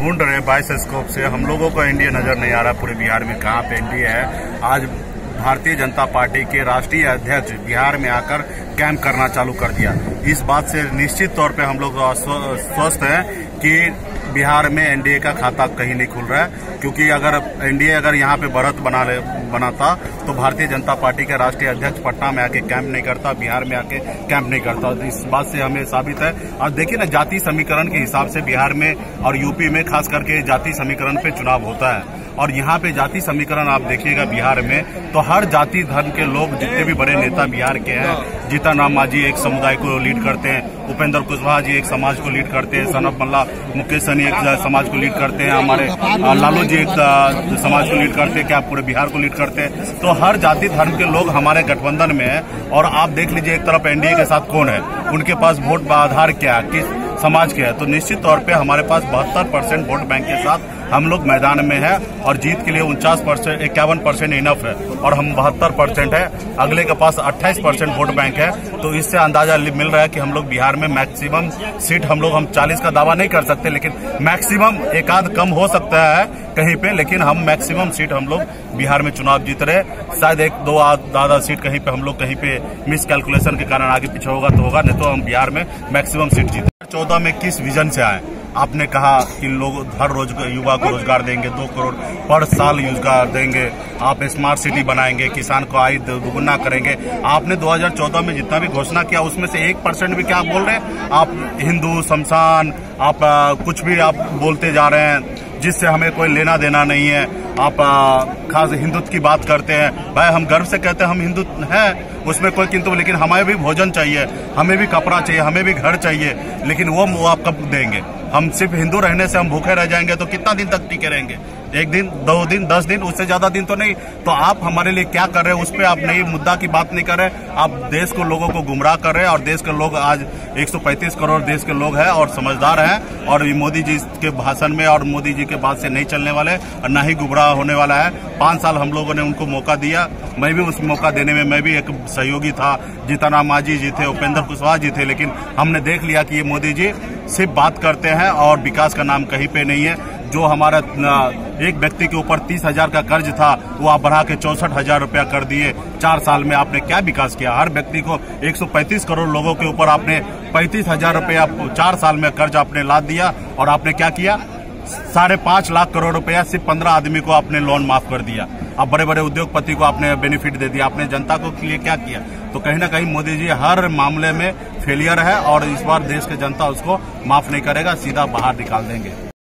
ढूंढ रहे 22 स्कोप से, हम लोगों को एनडीए नजर नहीं आ रहा पूरे बिहार में कहाँ पे एनडीए है। आज भारतीय जनता पार्टी के राष्ट्रीय अध्यक्ष बिहार में आकर कैंप करना चालू कर दिया। इस बात से निश्चित तौर पे हम लोग स्वस्थ हैं कि बिहार में एनडीए का खाता कहीं नहीं खुल रहा है, क्योंकि अगर एनडीए यहाँ पे बढ़त बनाता तो भारतीय जनता पार्टी के राष्ट्रीय अध्यक्ष पटना में आके कैंप नहीं करता, बिहार में आके कैंप नहीं करता। तो इस बात से हमें साबित है। और देखिए ना, जाति समीकरण के हिसाब से बिहार में और यूपी में खास करके जाति समीकरण पे चुनाव होता है, और यहाँ पे जाति समीकरण आप देखिएगा बिहार में तो हर जाति धर्म के लोग, जितने भी बड़े नेता बिहार के हैं, जीतन राम मांझी एक समुदाय को लीड करते हैं, उपेंद्र कुशवाहा जी एक समाज को लीड करते हैं, सनत मल्ला मुकेश सहनी एक समाज को लीड करते हैं, हमारे लालू जी एक समाज को लीड करते हैं, क्या पूरे बिहार को लीड करते हैं। तो हर जाति धर्म के लोग हमारे गठबंधन में है। और आप देख लीजिए एक तरफ एनडीए के साथ कौन है, उनके पास वोट आधार क्या है, किस समाज के है। तो निश्चित तौर पे हमारे पास 72% वोट बैंक के साथ हम लोग मैदान में है, और जीत के लिए 51% इनफ है, और हम 72% है। अगले के पास 28% वोट बैंक है। तो इससे अंदाजा मिल रहा है कि हम लोग बिहार में मैक्सिमम सीट हम 40 का दावा नहीं कर सकते, लेकिन मैक्सिमम एक आध कम हो सकता है कहीं पे, लेकिन हम मैक्सिमम सीट हम लोग बिहार में चुनाव जीत रहे। शायद एक दो आधा सीट कहीं पे हम लोग कहीं पे मिस कैलकुलेशन के कारण आगे पीछे होगा तो होगा, नहीं तो हम बिहार में मैक्सिमम सीट जीते। 2014 में किस विजन से आए? आपने कहा कि लोग हर युवा को रोजगार देंगे, 2 करोड़ पर साल रोजगार देंगे, आप स्मार्ट सिटी बनाएंगे, किसान को आय दोगुना करेंगे। आपने 2014 में जितना भी घोषणा किया उसमें से 1% भी क्या आप बोल रहे हैं? आप हिंदू शमशान, आप कुछ भी आप बोलते जा रहे हैं जिससे हमें कोई लेना देना नहीं है। आप खास हिंदुत्व की बात करते हैं। भाई हम गर्व से कहते हैं हम हिंदू हैं, उसमें कोई किंतु, लेकिन हमें भी भोजन चाहिए, हमें भी कपड़ा चाहिए, हमें भी घर चाहिए, लेकिन वो आप कब देंगे? हम सिर्फ हिंदू रहने से हम भूखे रह जाएंगे तो कितना दिन तक टिके रहेंगे? 1 दिन, 2 दिन, 10 दिन, उससे ज्यादा दिन तो नहीं। तो आप हमारे लिए क्या कर रहे हैं उस पर आप नई मुद्दा की बात नहीं कर रहे। आप देश को, लोगों को गुमराह कर रहे हैं, और देश के लोग आज 135 करोड़ देश के लोग हैं और समझदार हैं, और मोदी जी के भाषण में और मोदी जी के बात से नहीं चलने वाले और ना ही गुमराह होने वाला है। 5 साल हम लोगों ने उनको मौका दिया, मैं भी उस मौका देने में मैं भी एक सहयोगी था। जीतन राम मांझी जी थे, उपेंद्र कुशवाहा जी थे, लेकिन हमने देख लिया कि ये मोदी जी सिर्फ बात करते हैं और विकास का नाम कहीं पे नहीं है। जो हमारा एक व्यक्ति के ऊपर 30,000 का कर्ज था वो आप बढ़ा के 64,000 रुपया कर दिए। 4 साल में आपने क्या विकास किया? हर व्यक्ति को 135 करोड़ लोगों के ऊपर आपने 35,000 रुपया 4 साल में कर्ज आपने लाद दिया, और आपने क्या किया? 5.5 लाख करोड़ रुपया सिर्फ 15 आदमी को आपने लोन माफ कर दिया। अब बड़े बड़े उद्योगपति को आपने बेनिफिट दे दिया। आपने जनता को लिए क्या किया? तो कहीं ना कहीं मोदी जी हर मामले में फेलियर है, और इस बार देश की जनता उसको माफ नहीं करेगा, सीधा बाहर निकाल देंगे।